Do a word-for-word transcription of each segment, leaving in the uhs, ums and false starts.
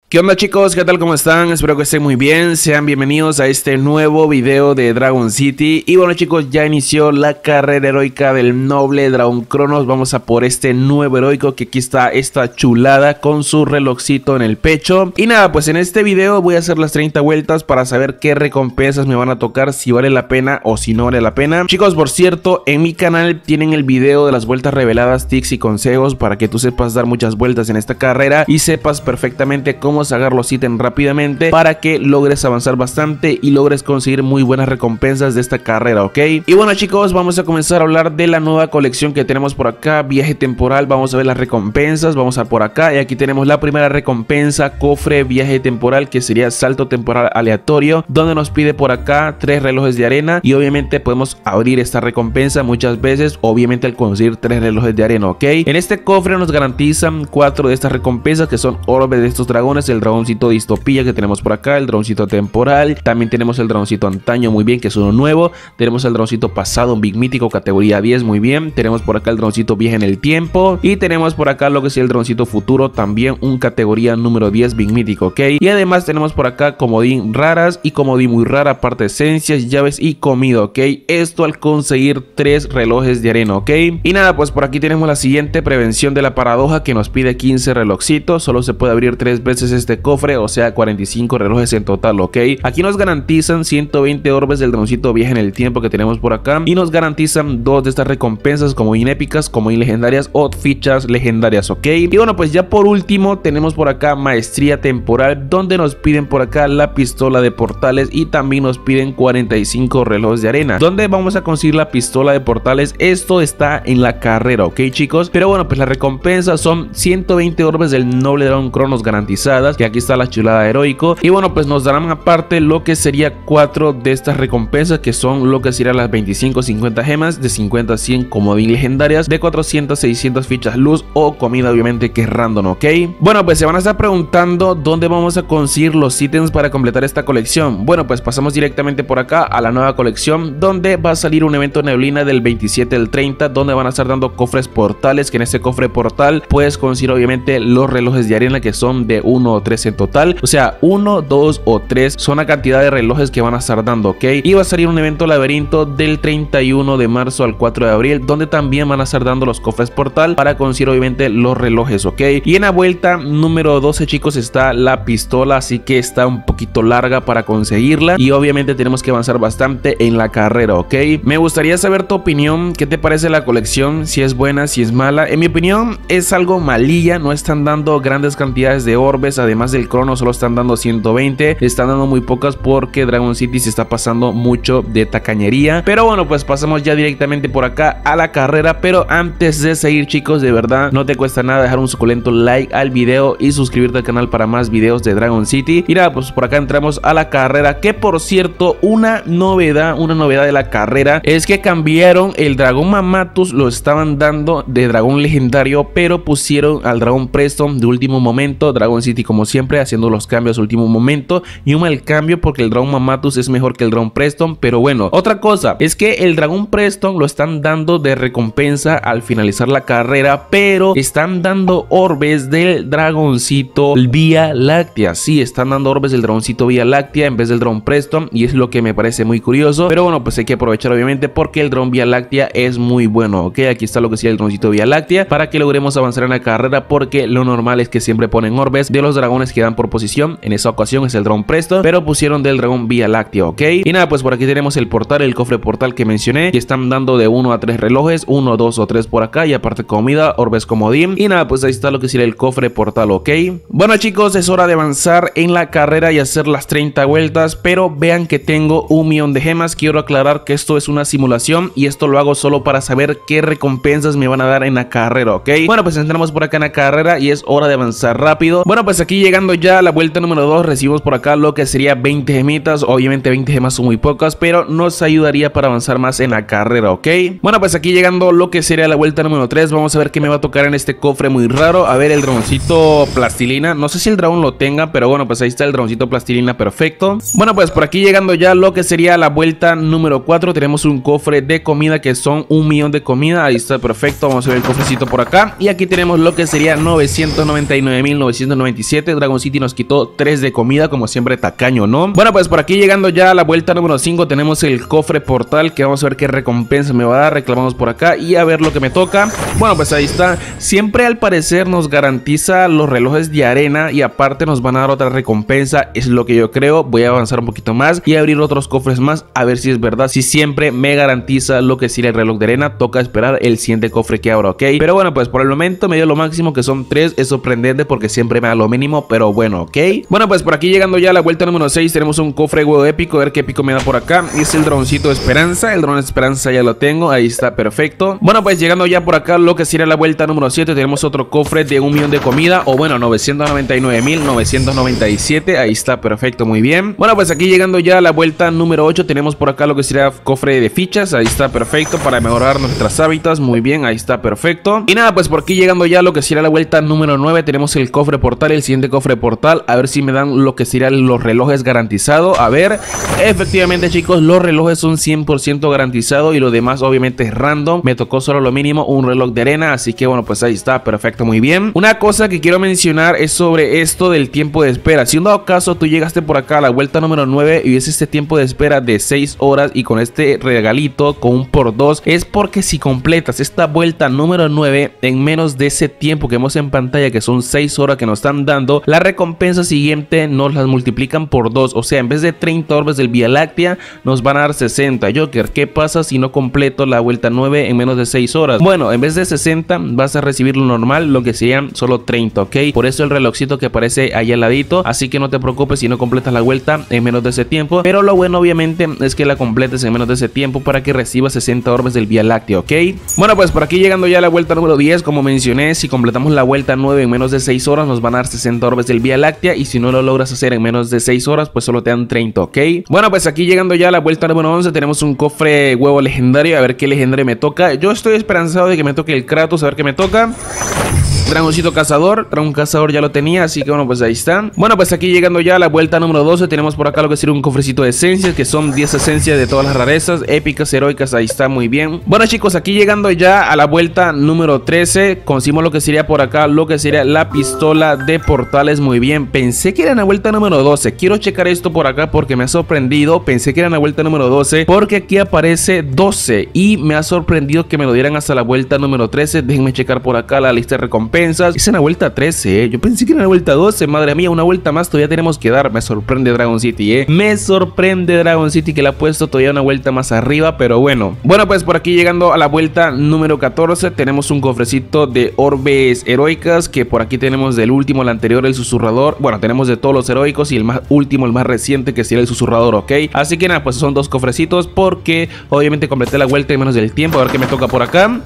¿Qué onda, chicos? ¿Qué tal? ¿Cómo están? Espero que estén muy bien. Sean bienvenidos a este nuevo video de Dragon City. Y bueno, chicos, ya inició la carrera heroica del noble Dragón Cronos. Vamos a por este nuevo heroico, que aquí está esta chulada con su relojcito en el pecho. Y nada, pues en este video voy a hacer las treinta vueltas para saber qué recompensas me van a tocar, si vale la pena o si no vale la pena. Chicos, por cierto, en mi canal tienen el video de las vueltas reveladas, tips y consejos para que tú sepas dar muchas vueltas en esta carrera y sepas perfectamente cómo sacar los ítems rápidamente para que logres avanzar bastante y logres conseguir muy buenas recompensas de esta carrera, ¿ok? Y bueno, chicos, vamos a comenzar a hablar de la nueva colección que tenemos por acá, viaje temporal. Vamos a ver las recompensas, vamos a por acá y aquí tenemos la primera recompensa, cofre viaje temporal, que sería salto temporal aleatorio, donde nos pide por acá tres relojes de arena y obviamente podemos abrir esta recompensa muchas veces, obviamente al conseguir tres relojes de arena, ¿ok? En este cofre nos garantizan cuatro de estas recompensas, que son orbes de estos dragones, el dragón distopía que tenemos por acá, el dragoncito temporal, también tenemos el dragoncito antaño, muy bien, que es uno nuevo, tenemos el dragoncito pasado, un big mítico categoría diez, muy bien, tenemos por acá el dragoncito viaje en el tiempo y tenemos por acá lo que es el dragoncito futuro, también un categoría número diez big mítico, ok, y además tenemos por acá comodín raras y comodín muy rara, aparte esencias, llaves y comida, ok, esto al conseguir tres relojes de arena, ok, y nada, pues por aquí tenemos la siguiente prevención de la paradoja, que nos pide quince relojcitos, solo se puede abrir tres veces este cofre, o sea cuarenta y cinco relojes en total, ok. Aquí nos garantizan ciento veinte orbes del dragoncito viaje en el tiempo que tenemos por acá y nos garantizan dos de estas recompensas como inépicas, como legendarias o fichas legendarias, ok. Y bueno, pues ya por último tenemos por acá maestría temporal, donde nos piden por acá la pistola de portales y también nos piden cuarenta y cinco relojes de arena. ¿Dónde vamos a conseguir la pistola de portales? Esto está en la carrera, ok, chicos. Pero bueno, pues las recompensas son ciento veinte orbes del noble Dragón Cronos garantizadas, que aquí está la chulada heroico, y bueno, pues nos darán aparte lo que sería cuatro de estas recompensas, que son lo que serían las veinticinco cincuenta gemas, de cincuenta a cien comodín legendarias, de cuatrocientas seiscientas fichas luz o comida, obviamente, que es random, ok. Bueno, pues se van a estar preguntando dónde vamos a conseguir los ítems para completar esta colección. Bueno, pues pasamos directamente por acá a la nueva colección, donde va a salir un evento neblina del veintisiete al treinta, donde van a estar dando cofres portales, que en este cofre portal puedes conseguir obviamente los relojes de arena, que son de uno o tres en total, o sea uno, dos o tres son la cantidad de relojes que van a estar dando, ok. Y va a salir un evento laberinto del treinta y uno de marzo al cuatro de abril, donde también van a estar dando los cofres portal para conseguir obviamente los relojes, ok. Y en la vuelta número doce, chicos, está la pistola, así que está un poquito larga para conseguirla y obviamente tenemos que avanzar bastante en la carrera, ok. Me gustaría saber tu opinión, ¿qué te parece la colección? Si es buena, si es mala. En mi opinión es algo malilla, no están dando grandes cantidades de orbes, además del crono solo están dando ciento veinte, están dando muy pocas porque Dragon City se está pasando mucho de tacañería. Pero bueno, pues pasamos ya directamente por acá a la carrera. Pero antes de seguir, chicos, de verdad no te cuesta nada dejar un suculento like al video y suscribirte al canal para más videos de Dragon City. Y nada, pues por acá entramos a la carrera, que por cierto, una novedad, una novedad de la carrera es que cambiaron el dragón Mamatus, lo estaban dando de dragón legendario, pero pusieron al dragón Preston de último momento. Dragon City, como siempre, haciendo los cambios de último momento, y un mal cambio porque el dragón Mamatus es mejor que el dragón Preston. Pero bueno, otra cosa es que el dragón Preston lo están dando de recompensa al finalizar la carrera, pero están dando orbes del dragoncito Vía Láctea. Sí, están dando orbes del dragoncito Vía Láctea en vez del dragón Preston, y es lo que me parece muy curioso. Pero bueno, pues hay que aprovechar obviamente porque el dragón Vía Láctea es muy bueno, ok. Aquí está lo que sería el dragoncito Vía Láctea para que logremos avanzar en la carrera, porque lo normal es que siempre ponen orbes de los dragones que dan por posición. En esa ocasión es el dragón Presto, pero pusieron del dragón Vía Láctea, ok. Y nada, pues por aquí tenemos el portal, el cofre portal que mencioné, que están dando de uno a tres relojes, uno, dos o tres por acá, y aparte comida, orbes comodín. Y nada, pues ahí está lo que sería el cofre portal, ok. Bueno, chicos, es hora de avanzar en la carrera y hacer las treinta vueltas, pero vean que tengo un millón de gemas. Quiero aclarar que esto es una simulación y esto lo hago solo para saber qué recompensas me van a dar en la carrera, ok. Bueno, pues entramos por acá en la carrera y es hora de avanzar rápido. Bueno, pues aquí llegando ya a la vuelta número dos, recibimos por acá lo que sería veinte gemitas. Obviamente veinte gemas son muy pocas, pero nos ayudaría para avanzar más en la carrera, ok. Bueno, pues aquí llegando lo que sería la vuelta número tres, vamos a ver qué me va a tocar en este cofre muy raro. A ver, el dragoncito plastilina, no sé si el dragón lo tenga, pero bueno, pues ahí está el dragoncito plastilina, perfecto. Bueno, pues por aquí llegando ya lo que sería la vuelta número cuatro, tenemos un cofre de comida que son un millón de comida. Ahí está, perfecto. Vamos a ver el cofrecito por acá y aquí tenemos lo que sería novecientos noventa y nueve mil novecientos noventa y siete diecisiete. Dragon City nos quitó tres de comida, como siempre tacaño, ¿no? Bueno, pues por aquí llegando ya a la vuelta número cinco tenemos el cofre portal, que vamos a ver qué recompensa me va a dar. Reclamamos por acá y a ver lo que me toca. Bueno, pues ahí está. Siempre al parecer nos garantiza los relojes de arena y aparte nos van a dar otra recompensa, es lo que yo creo. Voy a avanzar un poquito más y abrir otros cofres más a ver si es verdad, si siempre me garantiza lo que sería el reloj de arena. Toca esperar el siguiente cofre que abra, ok. Pero bueno, pues por el momento me dio lo máximo, que son tres. Es sorprendente porque siempre me da lo mínimo, pero bueno, ok. Bueno, pues por aquí llegando ya a la vuelta número seis tenemos un cofre huevo épico. A ver qué épico me da por acá. Es el droncito de esperanza. El dron de esperanza ya lo tengo, ahí está, perfecto. Bueno, pues llegando ya por acá lo que sería la vuelta número siete tenemos otro cofre de un millón de comida, o bueno, novecientos noventa y nueve mil novecientos noventa y siete. Ahí está, perfecto, muy bien. Bueno, pues aquí llegando ya a la vuelta número ocho tenemos por acá lo que sería cofre de fichas. Ahí está, perfecto, para mejorar nuestras hábitats. Muy bien, ahí está, perfecto. Y nada, pues por aquí llegando ya a lo que sería la vuelta número nueve tenemos el cofre portal, el siguiente cofre portal. A ver si me dan lo que serían los relojes garantizado. A ver, efectivamente chicos, los relojes son cien por ciento garantizados y lo demás obviamente es random. Me tocó solo lo mínimo, un reloj de arena, así que bueno, pues ahí está, perfecto, muy bien. Una cosa que quiero mencionar es sobre esto del tiempo de espera. Si en dado caso tú llegaste por acá a la vuelta número nueve y ves este tiempo de espera de seis horas y con este regalito con un por dos, es porque si completas esta vuelta número nueve en menos de ese tiempo que vemos en pantalla, que son seis horas que nos están dando, la recompensa siguiente nos las multiplican por dos. O sea, en vez de treinta orbes del Vía Láctea nos van a dar sesenta. Joker, ¿qué pasa si no completo la vuelta nueve en menos de seis horas? Bueno, en vez de sesenta vas a recibir lo normal, lo que serían solo treinta, ok. Por eso el relojcito que aparece ahí al ladito, así que no te preocupes si no completas la vuelta en menos de ese tiempo, pero lo bueno obviamente es que la completes en menos de ese tiempo para que recibas sesenta orbes del Vía Láctea, ok. Bueno, pues por aquí llegando ya a la vuelta número diez, como mencioné, si completamos la vuelta nueve en menos de seis horas nos van a dar sesenta orbes del Vía Láctea, y si no lo logras hacer en menos de seis horas pues solo te dan treinta, ok. Bueno, pues aquí llegando ya a la vuelta número once tenemos un cofre huevo legendario. A ver qué legendario me toca. Yo estoy esperanzado de que me toque el Kratos, a ver qué me toca. Dragoncito cazador, Dragon cazador ya lo tenía, así que bueno, pues ahí está. Bueno, pues aquí llegando ya a la vuelta número doce tenemos por acá lo que sería un cofrecito de esencias, que son diez esencias de todas las rarezas épicas, heroicas. Ahí está, muy bien. Bueno chicos, aquí llegando ya a la vuelta número trece conseguimos lo que sería por acá lo que sería la pistola de portales. Muy bien, pensé que era en la vuelta número doce. Quiero checar esto por acá porque me ha sorprendido. Pensé que era en la vuelta número doce porque aquí aparece doce y me ha sorprendido que me lo dieran hasta la vuelta número trece. Déjenme checar por acá la lista de recompensas. Es en la vuelta trece, ¿eh? Yo pensé que era en la vuelta doce. Madre mía, una vuelta más todavía tenemos que dar. Me sorprende Dragon City, ¿eh? Me sorprende Dragon City que le ha puesto todavía una vuelta más arriba, pero bueno. Bueno, pues por aquí llegando a la vuelta número catorce tenemos un cofrecito de orbes heroicas, que por aquí tenemos del último, el anterior, el susurrador. Bueno, tenemos de todos los heroicos y el más último, el más reciente, que sería el susurrador, ¿ok? Así que nada, pues son dos cofrecitos porque obviamente completé la vuelta en menos del tiempo. A ver qué me toca por acá.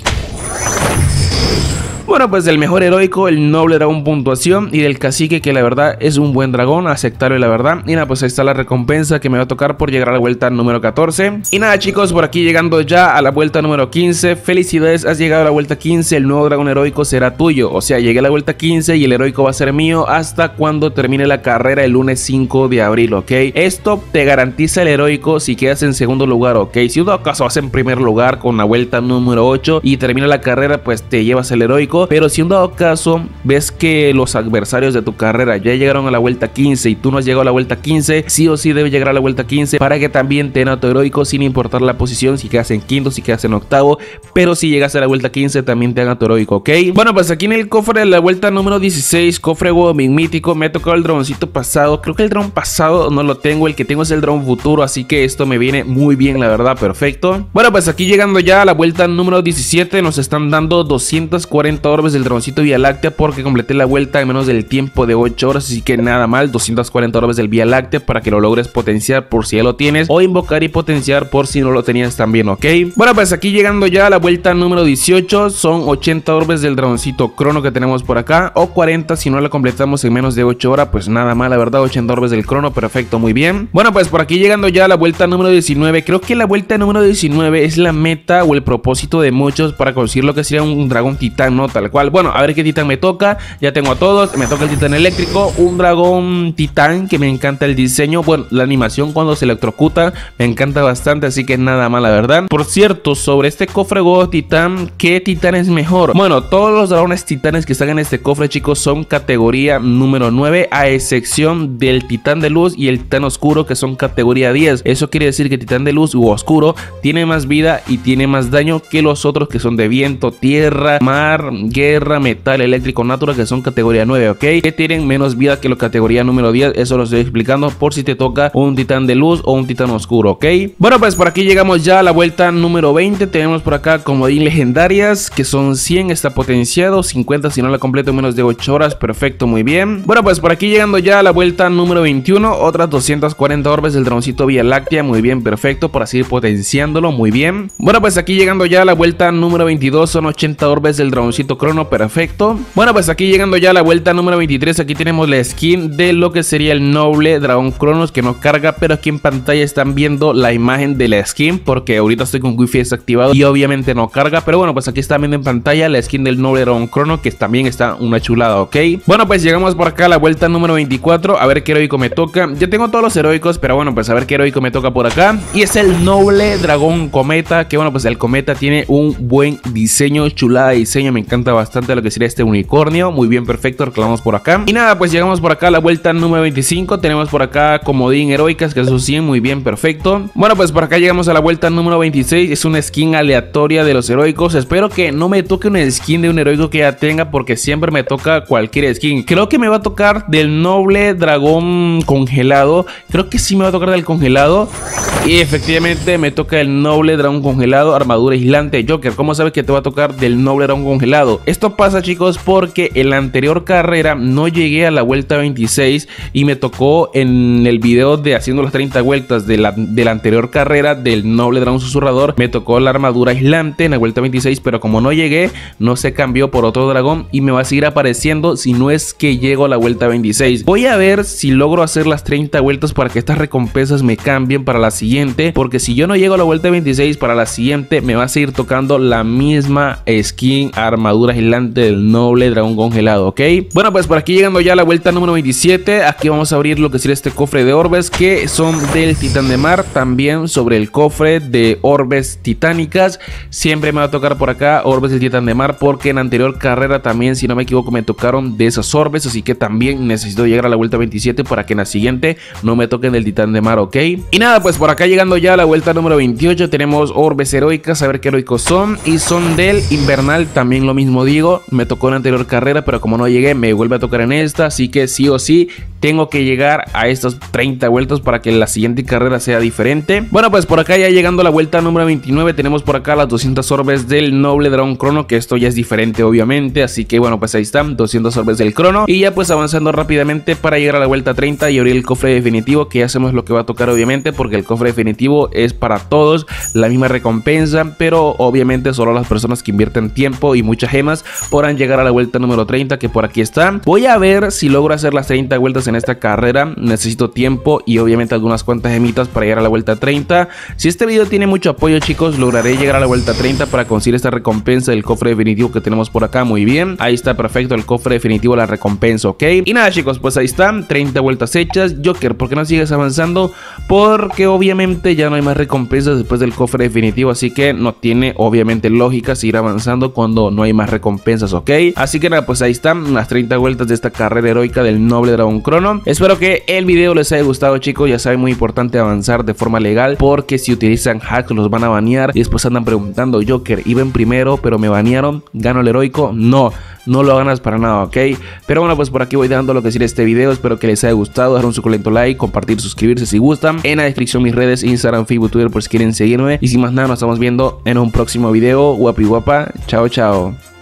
Bueno, pues del mejor heroico, el noble dragón puntuación, y del cacique, que la verdad es un buen dragón, aceptable la verdad. Y nada, pues ahí está la recompensa que me va a tocar por llegar a la vuelta número catorce. Y nada chicos, por aquí llegando ya a la vuelta número quince. Felicidades, has llegado a la vuelta quince, el nuevo dragón heroico será tuyo. O sea, llegué a la vuelta quince y el heroico va a ser mío hasta cuando termine la carrera el lunes cinco de abril, ¿ok? Esto te garantiza el heroico si quedas en segundo lugar, ¿ok? Si en dado caso vas en primer lugar con la vuelta número ocho y termina la carrera, pues te llevas el heroico. Pero si en dado caso ves que los adversarios de tu carrera ya llegaron a la vuelta quince y tú no has llegado a la vuelta quince, sí o sí debes llegar a la vuelta quince para que también te den a tu heroico, sin importar la posición, si quedas en quinto, si quedas en octavo. Pero si llegas a la vuelta quince también te dan a tu heroico, ¿ok? Bueno, pues aquí en el cofre de la vuelta número dieciséis, cofre huevo mítico, me ha tocado el droncito pasado. Creo que el dron pasado no lo tengo, el que tengo es el dron futuro, así que esto me viene muy bien, la verdad, perfecto. Bueno, pues aquí llegando ya a la vuelta número diecisiete nos están dando doscientos cuarenta orbes del droncito Vía Láctea porque completé la vuelta en menos del tiempo de ocho horas, así que nada mal. Doscientos cuarenta orbes del Vía Láctea para que lo logres potenciar por si ya lo tienes, o invocar y potenciar por si no lo tenías también, ¿ok? Bueno, pues aquí llegando ya a la vuelta número dieciocho son ochenta orbes del dragoncito crono que tenemos por acá, o cuarenta si no la completamos en menos de ocho horas. Pues nada mal, la verdad, ochenta orbes del crono, perfecto, muy bien. Bueno, pues por aquí llegando ya a la vuelta número diecinueve, creo que la vuelta número diecinueve es la meta o el propósito de muchos para conseguir lo que sería un dragón titán, ¿no? tal cual. Bueno, a ver qué titán me toca. Ya tengo a todos, me toca el titán eléctrico, un dragón titán que me encanta el diseño. Bueno, la animación cuando se electrocuta me encanta bastante, así que nada mal, la verdad. Por cierto, sobre este cofre God titán, ¿qué titán es mejor? Bueno, todos los dragones titanes que están en este cofre, chicos, son categoría número nueve, a excepción del titán de luz y el titán oscuro, que son categoría diez. Eso quiere decir que titán de luz u oscuro tiene más vida y tiene más daño que los otros, que son de viento, tierra, mar, guerra, metal, eléctrico, natural, que son categoría nueve, ¿ok? Que tienen menos vida que la categoría número diez. Eso lo estoy explicando por si te toca un titán de luz o un titán oscuro, ¿ok? Bueno, pues por aquí llegamos ya a la vuelta número veinte. Tenemos por acá comodín legendarias, que son cien, está potenciado, cincuenta si no la completo en menos de ocho horas, perfecto, muy bien. Bueno, pues por aquí llegando ya a la vuelta número veintiuno, otras doscientas cuarenta orbes del dragoncito Vía Láctea, muy bien, perfecto, por así ir potenciándolo, muy bien. Bueno, pues aquí llegando ya a la vuelta número veintidós, son ochenta orbes del dragoncito Crono, perfecto. Bueno, pues aquí llegando ya a la vuelta número veintitrés, aquí tenemos la skin de lo que sería el noble dragón Cronos, que no carga, pero aquí en pantalla están viendo la imagen de la skin, porque ahorita estoy con wifi desactivado y obviamente no carga, pero bueno, pues aquí están viendo en pantalla la skin del noble dragón Crono, que también está una chulada, ¿ok? Bueno, pues llegamos por acá a la vuelta número veinticuatro, a ver qué heroico me toca. Ya tengo todos los heroicos, pero bueno, pues a ver qué heroico me toca por acá, y es el noble dragón cometa, que bueno, pues el cometa tiene un buen diseño, chulada de diseño, me encanta bastante lo que sería este unicornio, muy bien, perfecto, reclamamos por acá. Y nada, pues llegamos por acá a la vuelta número veinticinco, tenemos por acá comodín heroicas, que son cien, muy bien, perfecto. Bueno, pues por acá llegamos a la vuelta número veintiséis, es una skin aleatoria de los heroicos. Espero que no me toque una skin de un heroico que ya tenga, porque siempre me toca cualquier skin. Creo que me va a tocar del noble dragón congelado, creo que sí me va a tocar del congelado, y efectivamente me toca el noble dragón congelado, armadura aislante. Joker, ¿cómo sabes que te va a tocar del noble dragón congelado? Esto pasa, chicos, porque en la anterior carrera no llegué a la vuelta veintiséis y me tocó en el video de haciendo las treinta vueltas de la, de la anterior carrera del noble dragón susurrador, me tocó la armadura aislante en la vuelta veintiséis, pero como no llegué, no se cambió por otro dragón y me va a seguir apareciendo si no es que llego a la vuelta veintiséis. Voy a ver si logro hacer las treinta vueltas para que estas recompensas me cambien para la siguiente, porque si yo no llego a la vuelta veintiséis, para la siguiente me va a seguir tocando la misma skin armadura aislante del noble dragón congelado, ¿ok? Bueno, pues por aquí llegando ya a la vuelta número veintisiete, aquí vamos a abrir lo que sería este cofre de orbes, que son del titán de mar. También sobre el cofre de orbes titánicas, siempre me va a tocar por acá orbes del titán de mar, porque en la anterior carrera también, si no me equivoco, me tocaron de esas orbes, así que también necesito llegar a la vuelta veintisiete para que en la siguiente no me toquen del titán de mar, ¿ok? Y nada, pues por acá llegando ya a la vuelta número veintiocho, tenemos orbes heroicas, a ver qué heroicos son, y son del invernal, también lo mismo digo, me tocó en la anterior carrera, pero como no llegué, me vuelve a tocar en esta, así que sí o sí tengo que llegar a estas treinta vueltas para que la siguiente carrera sea diferente. Bueno, pues por acá ya llegando a la vuelta número veintinueve, tenemos por acá las doscientas orbes del noble dragón Crono, que esto ya es diferente obviamente, así que bueno, pues ahí están, doscientas orbes del Crono, y ya pues avanzando rápidamente para llegar a la vuelta treinta y abrir el cofre definitivo, que ya hacemos lo que va a tocar obviamente, porque el cofre definitivo es para todos la misma recompensa, pero obviamente solo las personas que invierten tiempo y muchas gemas podrán llegar a la vuelta número treinta, que por aquí está. Voy a ver si logro hacer las treinta vueltas en esta carrera, necesito tiempo y obviamente algunas cuantas gemitas para llegar a la vuelta treinta. Si este video tiene mucho apoyo, chicos, lograré llegar a la vuelta treinta para conseguir esta recompensa del cofre definitivo que tenemos por acá. Muy bien, ahí está, perfecto, el cofre definitivo, la recompensa, ¿ok? Y nada, chicos, pues ahí están, treinta vueltas hechas. Joker, ¿por qué no sigues avanzando? Porque obviamente ya no hay más recompensas después del cofre definitivo, así que no tiene obviamente lógica seguir avanzando cuando no hay más recompensas, ¿ok? Así que nada, pues ahí están las treinta vueltas de esta carrera heroica del noble dragón Crono. Espero que el video les haya gustado, chicos. Ya saben, muy importante avanzar de forma legal, porque si utilizan hacks los van a banear y después andan preguntando: Joker, iba en primero pero me banearon, ¿gano el heroico? No, no lo ganas para nada, ¿ok? Pero bueno, pues por aquí voy dando lo que sería este video. Espero que les haya gustado, dar un suculento like, compartir, suscribirse si gustan. En la descripción mis redes, Instagram, Facebook, Twitter, por si quieren seguirme. Y sin más nada, nos estamos viendo en un próximo video. Guapi guapa, chao chao.